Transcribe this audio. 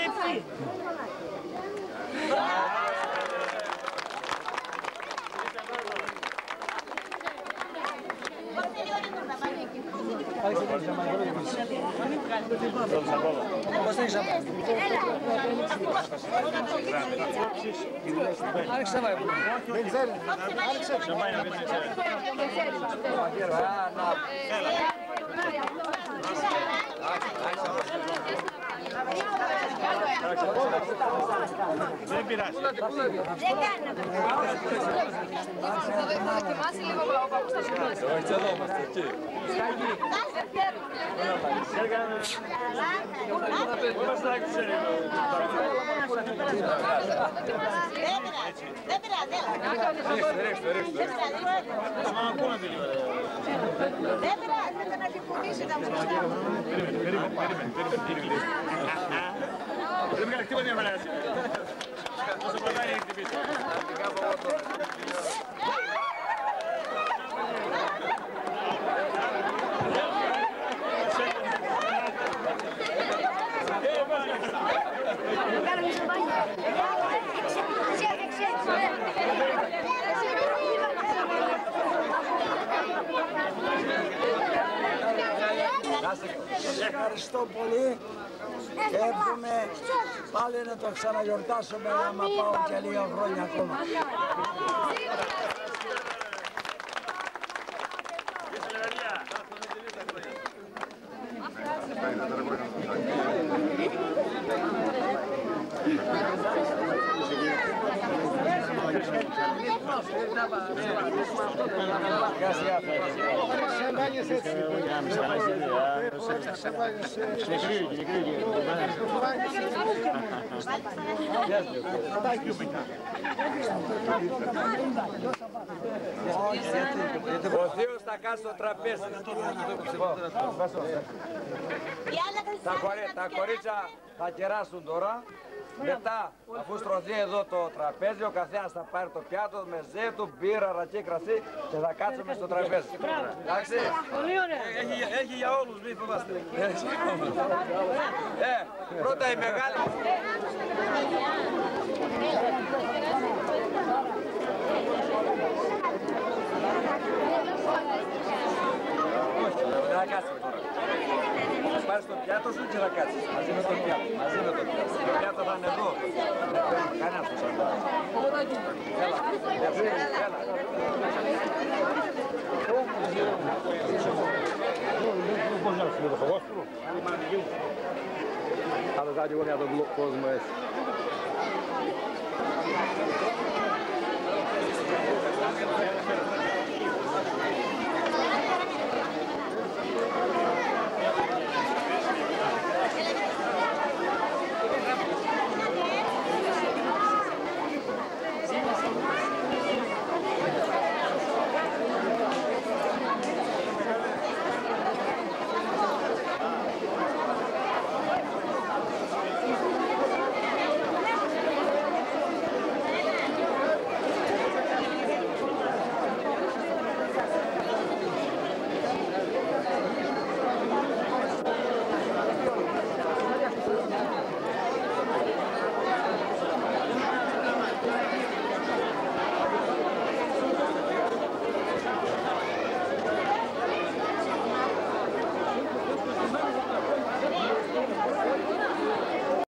έτσι. Δεν πειράζει. Δεν κάναμε. Θα δοκιμάσει λίγο ο παππούς, θα δοκιμάσει. Όχι, εδώ είμαστε, εκεί. Δεν πειράζει. Δεν πειράζει, θα έχει πουλήσει τα μουσικά. Πρέπει να χτύπω μια μέρα. Όσο πατάει έχει χτυπήσει. Ευχαριστώ πολύ και εύχομαι πάλι να το ξαναγιορτάσουμε άμα πάω και λίγα χρόνια ακόμα. Ο Θείος θα κάτσει στο τραπέζι. Τα κορίτσια θα κεράσουν τώρα. Μετά, αφού στρωθεί εδώ το τραπέζι, ο καθένας θα πάρει το πιάτο με ζέτου, μπύρα, ρακί, κρασί και θα κάτσουμε στο τραπέζι. Εντάξει. Πολύ ωραία. Έχει για όλους, μη φοβάστε. Πρώτα η μεγάλη. Όχι, δεν θα κάτσει τώρα. Θα πάρεις το πιάτο σου και θα κάτσεις. Μαζί με το πιάτο. Μαζί με το πιάτο. Το πιάτο θα είναι εδώ. Κανένας το σαν. Θα το κάνει εγώ για τον κόσμο έτσι.